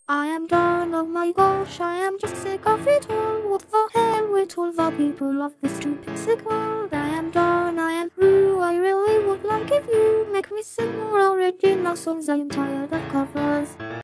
I am done, oh my gosh, I am just sick of it all. What the hell with all the people of this stupid sick world? I am done, I am through. I really would like if you make me sing more original songs. I am tired of covers.